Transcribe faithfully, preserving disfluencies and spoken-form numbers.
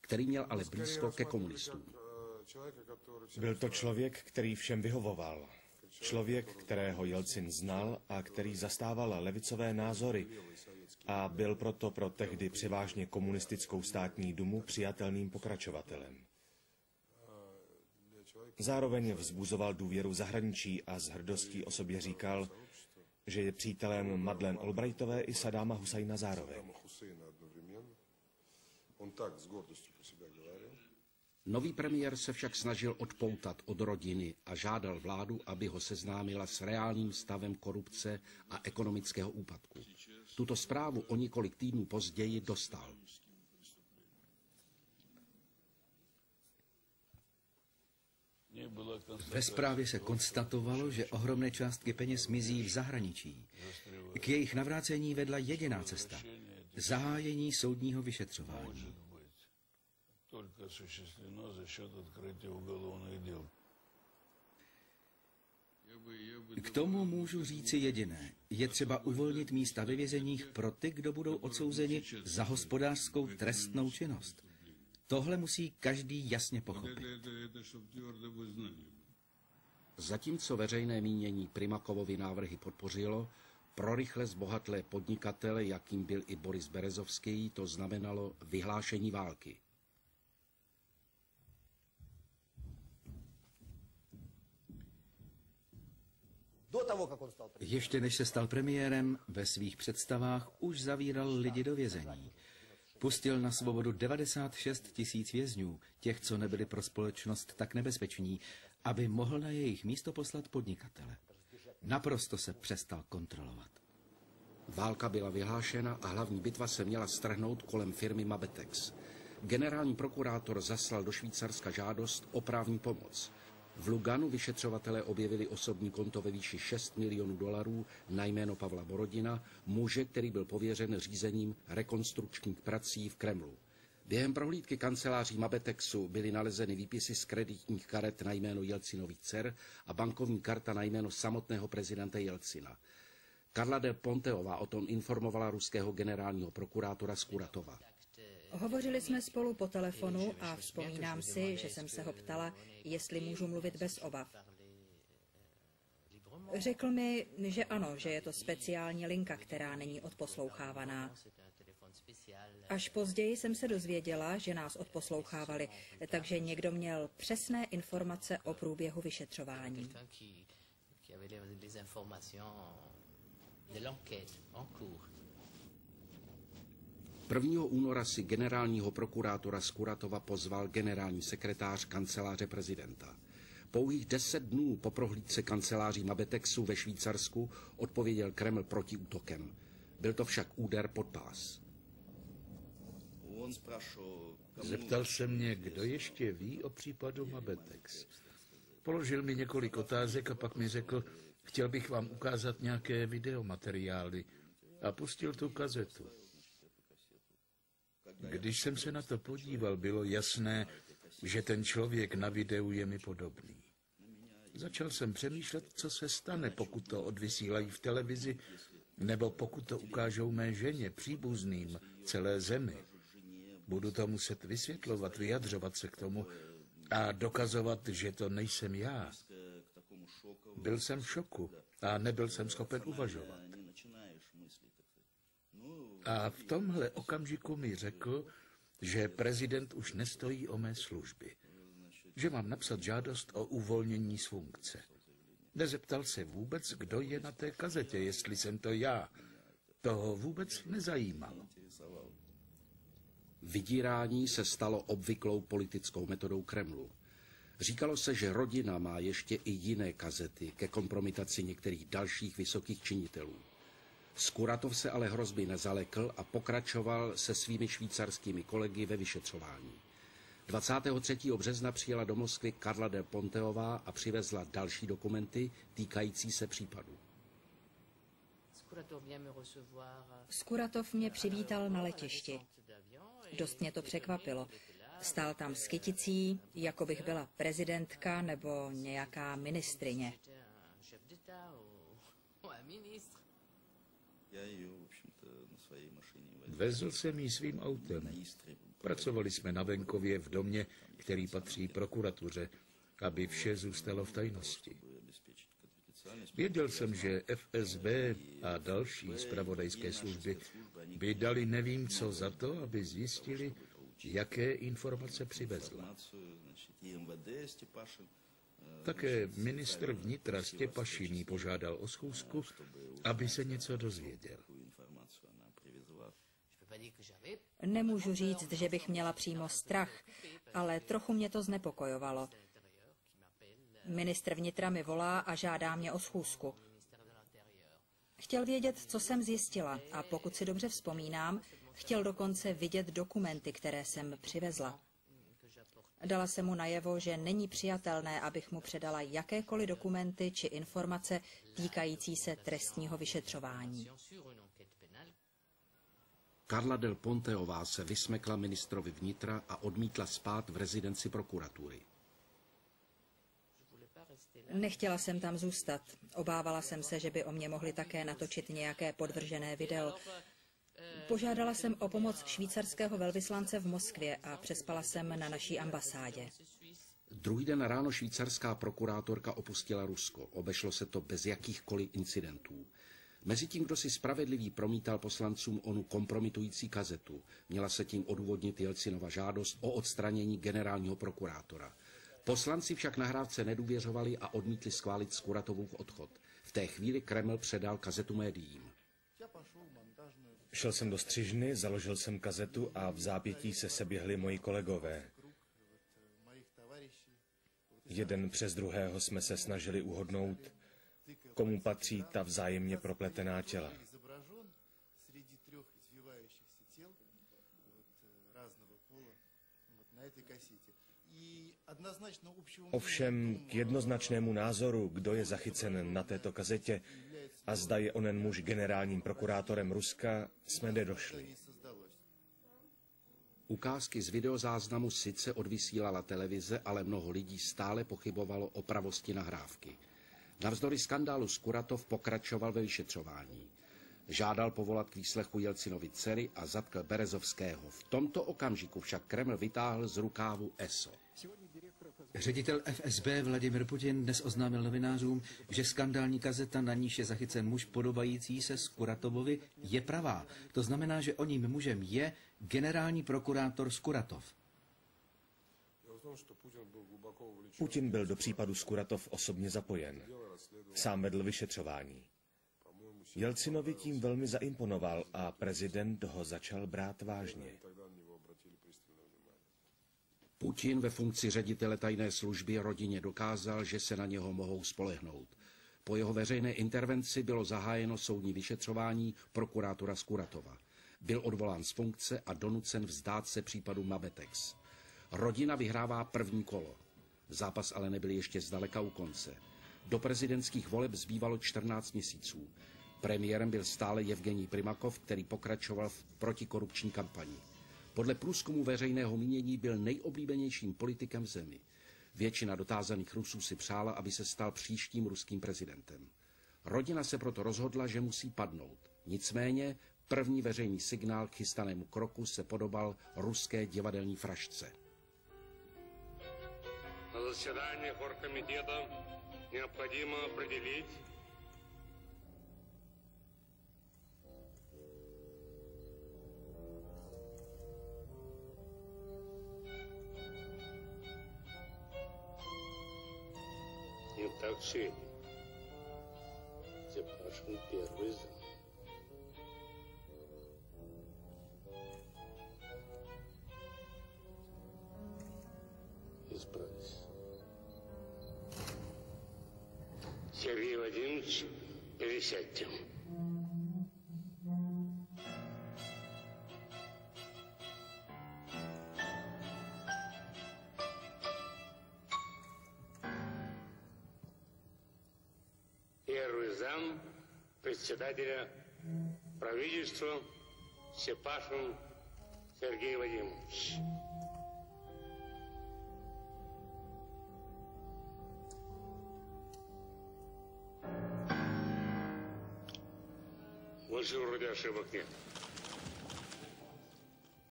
který měl ale blízko ke komunistům. Byl to člověk, který všem vyhovoval. Člověk, kterého Jelcin znal a který zastával levicové názory a byl proto pro tehdy převážně komunistickou státní dumu přijatelným pokračovatelem. Zároveň vzbuzoval důvěru zahraničí a s hrdostí o sobě říkal, že je přítelem Madeleine Albrightové i Saddáma Husajna zároveň. Nový premiér se však snažil odpoutat od rodiny a žádal vládu, aby ho seznámila s reálným stavem korupce a ekonomického úpadku. Tuto zprávu o několik týdnů později dostal. Ve zprávě se konstatovalo, že ohromné částky peněz mizí v zahraničí. K jejich navrácení vedla jediná cesta – zahájení soudního vyšetřování. K tomu můžu říci jediné. Je třeba uvolnit místa ve vězeních pro ty, kdo budou odsouzeni za hospodářskou trestnou činnost. Tohle musí každý jasně pochopit. Zatímco veřejné mínění Primakovovy návrhy podpořilo, pro rychle zbohatlé podnikatele, jakým byl i Boris Berezovský, to znamenalo vyhlášení války. Ještě než se stal premiérem, ve svých představách už zavíral lidi do vězení. Pustil na svobodu devadesát šest tisíc vězňů, těch, co nebyli pro společnost tak nebezpeční, aby mohl na jejich místo poslat podnikatele. Naprosto se přestal kontrolovat. Válka byla vyhlášena a hlavní bitva se měla strhnout kolem firmy Mabetex. Generální prokurátor zaslal do Švýcarska žádost o právní pomoc. V Luganu vyšetřovatelé objevili osobní konto ve výši šest milionů dolarů na jméno Pavla Borodina, muže, který byl pověřen řízením rekonstrukčních prací v Kremlu. Během prohlídky kanceláří Mabetexu byly nalezeny výpisy z kreditních karet na jméno Jelcinových dcer a bankovní karta na jméno samotného prezidenta Jelcina. Carla del Ponteová o tom informovala ruského generálního prokurátora Skuratova. Hovořili jsme spolu po telefonu a vzpomínám si, že jsem se ho ptala, jestli můžu mluvit bez obav. Řekl mi, že ano, že je to speciální linka, která není odposlouchávaná. Až později jsem se dozvěděla, že nás odposlouchávali, takže někdo měl přesné informace o průběhu vyšetřování. prvního února si generálního prokurátora Skuratova pozval generální sekretář kanceláře prezidenta. Pouhých deset dnů po prohlídce kanceláří Mabetexu ve Švýcarsku odpověděl Kreml protiútokem. Byl to však úder pod pás. Zeptal se mě, kdo ještě ví o případu Mabetex. Položil mi několik otázek a pak mi řekl, chtěl bych vám ukázat nějaké videomateriály a pustil tu kazetu. Když jsem se na to podíval, bylo jasné, že ten člověk na videu je mi podobný. Začal jsem přemýšlet, co se stane, pokud to odvysílají v televizi, nebo pokud to ukážou mé ženě, příbuzným, celé zemi. Budu to muset vysvětlovat, vyjadřovat se k tomu a dokazovat, že to nejsem já. Byl jsem v šoku a nebyl jsem schopen uvažovat. A v tomhle okamžiku mi řekl, že prezident už nestojí o mé služby. Že mám napsat žádost o uvolnění z funkce. Nezeptal se vůbec, kdo je na té kazetě, jestli jsem to já. Toho vůbec nezajímalo. Vydírání se stalo obvyklou politickou metodou Kremlu. Říkalo se, že rodina má ještě i jiné kazety ke kompromitaci některých dalších vysokých činitelů. Skuratov se ale hrozby nezalekl a pokračoval se svými švýcarskými kolegy ve vyšetřování. dvacátého třetího března přijela do Moskvy Carla del Ponteová a přivezla další dokumenty týkající se případu. Skuratov mě přivítal na letišti. Dost mě to překvapilo. Stál tam s kyticí, jako bych byla prezidentka nebo nějaká ministryně. Vezl jsem ji svým autem. Pracovali jsme na venkově v domě, který patří prokuratuře, aby vše zůstalo v tajnosti. Věděl jsem, že F S B a další zpravodajské služby by dali nevím co za to, aby zjistili, jaké informace přivezla. Také ministr vnitra Stěpašin jí požádal o schůzku, aby se něco dozvěděl. Nemůžu říct, že bych měla přímo strach, ale trochu mě to znepokojovalo. Ministr vnitra mi volá a žádá mě o schůzku. Chtěl vědět, co jsem zjistila, a pokud si dobře vzpomínám, chtěl dokonce vidět dokumenty, které jsem přivezla. Dala jsem mu najevo, že není přijatelné, abych mu předala jakékoliv dokumenty či informace týkající se trestního vyšetřování. Carla Del Ponteová se vysmekla ministrovi vnitra a odmítla spát v rezidenci prokuratury. Nechtěla jsem tam zůstat. Obávala jsem se, že by o mě mohli také natočit nějaké podvržené video. Požádala jsem o pomoc švýcarského velvyslance v Moskvě a přespala jsem na naší ambasádě. Druhý den ráno švýcarská prokurátorka opustila Rusko. Obešlo se to bez jakýchkoliv incidentů. Mezitím, kdo si spravedlivý promítal poslancům onu kompromitující kazetu, měla se tím odůvodnit Jelcinova žádost o odstranění generálního prokurátora. Poslanci však nahrávce nedůvěřovali a odmítli schválit Skuratovův odchod. V té chvíli Kreml předal kazetu médiím. Šel jsem do střižny, založil jsem kazetu a v zápětí se seběhli moji kolegové. Jeden přes druhého jsme se snažili uhodnout, komu patří ta vzájemně propletená těla. Ovšem k jednoznačnému názoru, kdo je zachycen na této kazetě a zda je onen muž generálním prokurátorem Ruska, jsme nedošli. Ukázky z videozáznamu sice odvysílala televize, ale mnoho lidí stále pochybovalo o pravosti nahrávky. Navzdory skandálu Skuratov pokračoval ve vyšetřování. Žádal povolat k výslechu Jelcinovy dcery a zatkl Berezovského. V tomto okamžiku však Kreml vytáhl z rukávu E S O. Ředitel F S B Vladimir Putin dnes oznámil novinářům, že skandální kazeta, na níž je zachycen muž podobající se Skuratovovi, je pravá. To znamená, že oním mužem je generální prokurátor Skuratov. Putin byl do případu Skuratov osobně zapojen. Sám vedl vyšetřování. Jelcinovi tím velmi zaimponoval a prezident ho začal brát vážně. Putin ve funkci ředitele tajné služby rodině dokázal, že se na něho mohou spolehnout. Po jeho veřejné intervenci bylo zahájeno soudní vyšetřování prokurátora Skuratova. Byl odvolán z funkce a donucen vzdát se případu Mabetex. Rodina vyhrává první kolo. Zápas ale nebyl ještě zdaleka u konce. Do prezidentských voleb zbývalo čtrnáct měsíců. Premiérem byl stále Jevgenij Primakov, který pokračoval v protikorupční kampani. Podle průzkumu veřejného mínění byl nejoblíbenějším politikem v zemi. Většina dotázaných Rusů si přála, aby se stal příštím ruským prezidentem. Rodina se proto rozhodla, že musí padnout. Nicméně první veřejný signál k chystanému kroku se podobal ruské divadelní frašce. Na zasedání оргкомитета необходимо определить не так сильно. Степашин первый зам. Исправись. Сергей Владимирович, пересядьте. Первый зам председателя правительства Степашин Сергей Владимирович. Больше вроде ошибок нет.